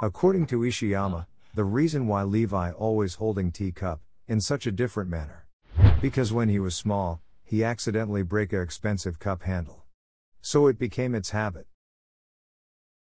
According to Ishiyama, the reason why Levi always holding teacup, in such a different manner. Because when he was small, he accidentally break a expensive cup handle. So it became its habit.